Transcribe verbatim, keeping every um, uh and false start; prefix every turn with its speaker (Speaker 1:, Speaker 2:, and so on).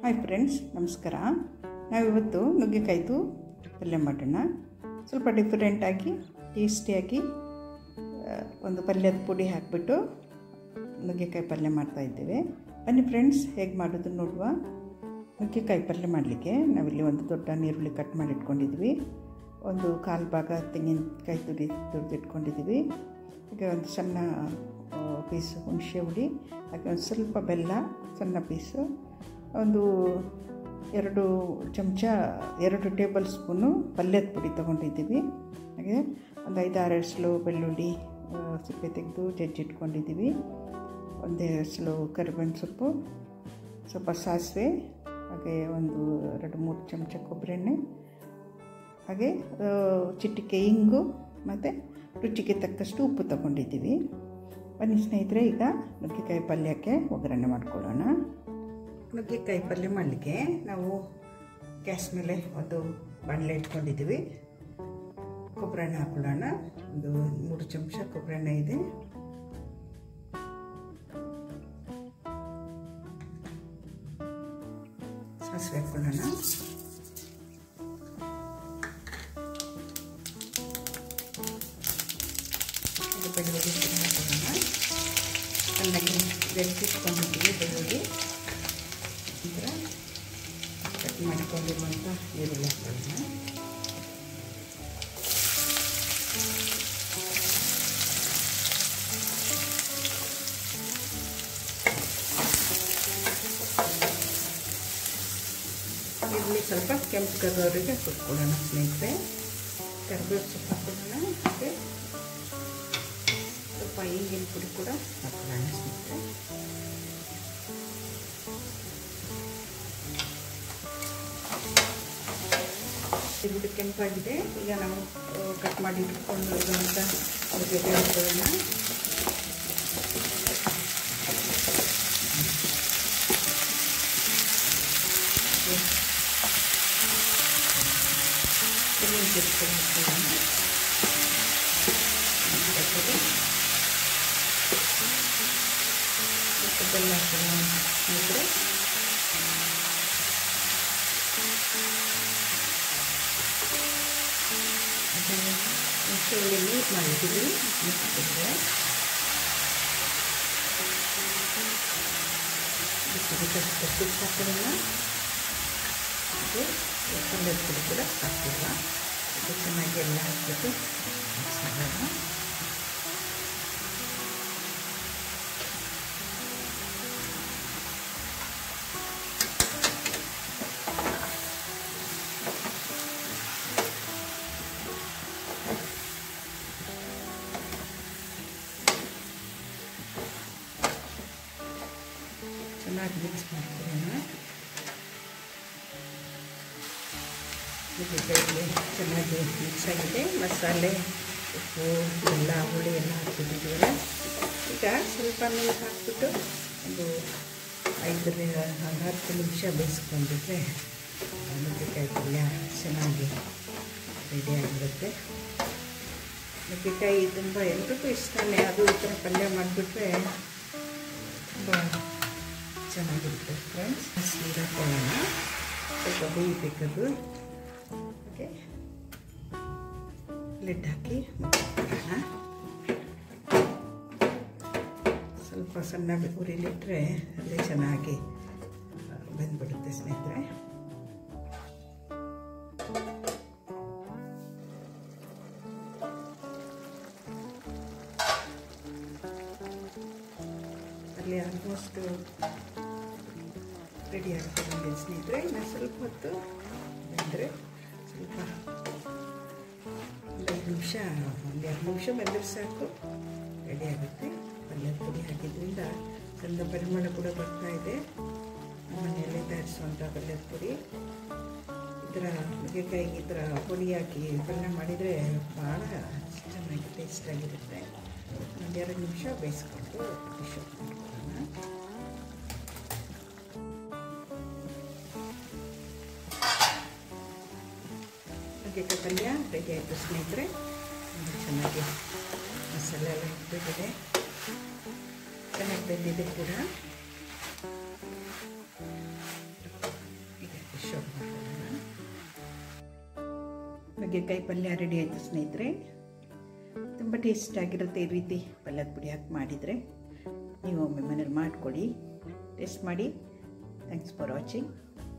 Speaker 1: Hi friends, ನಮಸ್ಕಾರ. ನಾವಿವತ್ತು ನುಗ್ಗೆಕಾಯ್ದು ಪಲ್ಯ ಮಾಡೋಣ. ಸ್ವಲ್ಪ ಡಿಫ್ರೆಂಟಾಗಿ ಟೇಸ್ಟಿಯಾಗಿ ಒಂದು ಪಲ್ಯದ ಪುಡಿ ಹಾಕಿಬಿಟ್ಟು ನುಗ್ಗೆಕಾಯಿ ಪಲ್ಯ ಮಾಡ್ತಾಯಿದ್ದೇವೆ. ಬನ್ನಿ ಫ್ರೆಂಡ್ಸ್, ಹೇಗೆ ಮಾಡೋದು ನೋಡುವ. ನುಗ್ಗೆಕಾಯಿ ಪಲ್ಯ ಮಾಡಲಿಕ್ಕೆ ನಾವಿಲ್ಲಿ ಒಂದು ದೊಡ್ಡ ನೀರುಳ್ಳಿ ಕಟ್ ಮಾಡಿ ಇಟ್ಕೊಂಡಿದ್ವಿ. ಒಂದು ಕಾಲು ಭಾಗ ತೆಂಗಿನಕಾಯಿ ತುರಿ ತುರಿದಿಟ್ಕೊಂಡಿದ್ದೀವಿ. ಈಗ ಒಂದು ಸಣ್ಣ ಪೀಸು ಹುಣಸೆ ಹುಳಿ, ಹಾಗೆ ಒಂದು ಸ್ವಲ್ಪ ಬೆಲ್ಲ ಸಣ್ಣ ಪೀಸು, ಒಂದು ಎರಡು ಚಮಚ ಎರಡು ಟೇಬಲ್ ಸ್ಪೂನು ಪಲ್ಯದ ಪುಡಿ ತೊಗೊಂಡಿದ್ದೀವಿ. ಹಾಗೆ ಒಂದು ಐದಾರು ಎಸಳು ಬೆಳ್ಳುಳ್ಳಿ ಸಿಪ್ಪೆ ತೆಗೆದು ಜಜ್ಜಿಟ್ಕೊಂಡಿದ್ದೀವಿ. ಒಂದೇ ಎಸಳು ಕರಿಬೇವಿನ ಸೊಪ್ಪು, ಸ್ವಲ್ಪ ಸಾಸಿವೆ, ಹಾಗೆ ಒಂದು ಎರಡು ಮೂರು ಚಮಚ ಕೊಬ್ಬರಿ ಎಣ್ಣೆ, ಹಾಗೆ ಚಿಟಿಕೆ ಇಂಗು ಮತ್ತು ರುಚಿಗೆ ತಕ್ಕಷ್ಟು ಉಪ್ಪು ತಗೊಂಡಿದ್ದೀವಿ. ಬನ್ನಿ ಸ್ನೇಹಿತರೆ, ಈಗ ನುಗ್ಗೆಕಾಯಿ ಪಲ್ಯಕ್ಕೆ ಒಗ್ಗರಣೆ ಮಾಡ್ಕೊಳ್ಳೋಣ. ನುಗ್ಗೆಕಾಯಿ ಪಲ್ಯ ಮಾಡಲಿಕ್ಕೆ ನಾವು ಗ್ಯಾಸ್ ಮೇಲೆ ಒಂದು ಬಾಣಲೆ ಇಟ್ಕೊಂಡಿದ್ದೀವಿ. ಕೊಬ್ಬರಿ ಎಣ್ಣೆ ಹಾಕೊಳ್ಳೋಣ. ಒಂದು ಮೂರು ಚಮಚ ಕೊಬ್ಬರಿ ಎಣ್ಣೆ ಇದೆ. ಸಾಸಿವೆ ಹಾಕೊಳ್ಳೋಣ. ಬೆಳ್ಳುಳ್ಳಿ ಹಾಕೊಳ್ಳೋಣ. ಚೆನ್ನಾಗಿ ಬೆರೆಸಿಟ್ಕೊಂಡಿದ್ದೀವಿ. ಬೆಳ್ಳುಳ್ಳಿ ನಂತರ ಕಟ್ ಮಾಡಿಕೊಂಡಿರುವಂಥ ಈರುಳ್ಳಿ ಹಾಕೊಳ್ಳೋಣ. ಈರುಳ್ಳಿ ಸ್ವಲ್ಪ ಕೆಂಪು ಕರೋರಿಗೆ ಕೊಟ್ಕೊಳ್ಳೋಣ ಸ್ನೇಹಿತರೆ. ಕರಿಬೇವು ಸೊಪ್ಪು ಹಾಕೊಳ್ಳೋಣ. ಹಾಗೆ ಸ್ವಲ್ಪ ಇಂಗಿನ ಪುಡಿ ಕೂಡ ಹಾಕೊಳ್ಳೋಣ ಸ್ನೇಹಿತರೆ. ಈರುಳ್ಳಿ ಕೆಂಪಾಗಿದೆ. ಈಗ ನಾವು ಕಟ್ ಮಾಡಿ ಇಟ್ಕೊಂಡು ಇರುವಂಥ ನುಗ್ಗೆಕಾಯಿ ಹಾಕೊಳ್ಳೋಣ. ತೆಂಗಿನ ತುರಿ ಹಾಕೊಳ್ಳೋಣ. ಬೆಲ್ಲ ಹಾಕೋಣ ಸ್ನೇಹಿತರೆ. ಹುಣಸೆ ಹುಳಿ ನೀರು ಮಾಡಿದ್ದೀವಿ. ಬಿಸಿಗೆ ತುಪ್ಪ ಹಾಕೋಣ. ಮತ್ತು ಪಲ್ಯದ ಪುಡಿ ಕೂಡ ಹಾಕ್ತೀವ. ಅದು ಚೆನ್ನಾಗಿ ಎಲ್ಲ ಹಾಕ್ಬಿಟ್ಟು ಮಿಕ್ಸ್ ಮಾಡೋಣ. ಚೆನ್ನಾಗಿ ಮಿಕ್ಸ್ ಮಾಡ್ಕೊಳ್ಳೋಣ. ನುಗ್ಗೆಕಾಯಿ ಚೆನ್ನಾಗಿ ಮಿಕ್ಸ್ ಆಗಿದೆ. ಮಸಾಲೆ, ಉಪ್ಪು, ಎಲ್ಲ ಹುಳಿ ಎಲ್ಲ ಹಾಕಿದ್ದೀವಲ್ಲ. ಈಗ ಸ್ವಲ್ಪ ನೀರು ಹಾಕ್ಬಿಟ್ಟು ಒಂದು ಐದರಿಂದ ಹತ್ತು ನಿಮಿಷ ಬೇಯಿಸ್ಕೊಂಡ್ಬಿಟ್ರೆ ನುಗ್ಗೆಕಾಯಿ ಪಲ್ಯ ಚೆನ್ನಾಗಿ ರೆಡಿಯಾಗಿರುತ್ತೆ. ನುಗ್ಗೆಕಾಯಿ ತುಂಬ ಎಲ್ರಿಗೂ ಇಷ್ಟನೇ. ಅದು ಈ ಥರ ಪಲ್ಯ ಮಾಡಿಬಿಟ್ರೆ ತುಂಬ ಚೆನ್ನಾಗಿರುತ್ತೆ ಫ್ರೆಂಡ್ಸ್. ನೀರು ಹಾಕೊಳ್ಳೋಣ. ಸ್ವಲ್ಪ ಬೇಯಬೇಕದು. ಓಕೆ, ಲಿಡ್ ಹಾಕಿ ಮುಚ್ಚಿಡೋಣ. ಸ್ವಲ್ಪ ಸಣ್ಣ ಉರಿಲಿಟ್ರೆ ಅದೇ ಚೆನ್ನಾಗಿ ಬೆಂದ್ಬಿಡುತ್ತೆ ಸ್ನೇಹಿತರೆ. ಅಲ್ಲಿ ಆಲ್ಮೋಸ್ಟ್ ರೆಡಿ ಆಗ್ತದೆ ಸ್ನೇಹಿತರೆ. ಇನ್ನು ಸ್ವಲ್ಪ ಹೊತ್ತು ಬೆಂದರೆ ಸ್ವಲ್ಪ ಒಂದು ಐದು ನಿಮಿಷ ಒಂದು ಎರಡು ನಿಮಿಷ ಬೆಂದರೆ ಸಾಕು, ರೆಡಿ ಆಗುತ್ತೆ. ಪಲ್ಯದ ಪುಡಿ ಹಾಕಿದ್ರಿಂದ ಚಂದ ಪರಿಮಳ ಕೂಡ ಬರ್ತಾ ಇದೆ. ಮನೆಯಲ್ಲೇ ತಯಾರಿಸುವಂಥ ಪಲ್ಯದ ಪುಡಿ. ಈ ಥರ ನುಗ್ಗೆಕಾಯಿಗೆ ಈ ಥರ ಪುಡಿ ಹಾಕಿ ಪಲ್ಯ ಮಾಡಿದರೆ ಭಾಳ ಚೆನ್ನಾಗಿ ಟೇಸ್ಟಾಗಿರುತ್ತೆ. ಒಂದು ಎರಡು ನಿಮಿಷ ಬೇಯಿಸ್ಕೊಂಡು ಡಿಶ್ ಮಾಡ್ಕೊಳ್ಳೋಣ. ನುಗ್ಗೆಕಾಯಿ ಪಲ್ಯ ರೆಡಿ ಆಯಿತು ಸ್ನೇಹಿತರೆ. ಚೆನ್ನಾಗಿ ಮಸಾಲೆ ಎಲ್ಲ ಇಟ್ಬಿಟ್ಟಿದೆ, ಚೆನ್ನಾಗಿ ಬೆಂದಿದೆ ಕೂಡ. ನುಗ್ಗೆಕಾಯಿ ಪಲ್ಯ ರೆಡಿ ಆಯಿತು ಸ್ನೇಹಿತರೆ. ತುಂಬ ಟೇಸ್ಟಾಗಿರುತ್ತೆ ಈ ರೀತಿ ಪಲ್ಯದ ಪುಡಿ ಹಾಕಿ ಮಾಡಿದರೆ. ನೀವು ಒಮ್ಮೆ ಮನೇಲಿ ಮಾಡಿಕೊಡಿ, ಟೇಸ್ಟ್ ಮಾಡಿ. Thanks for watching.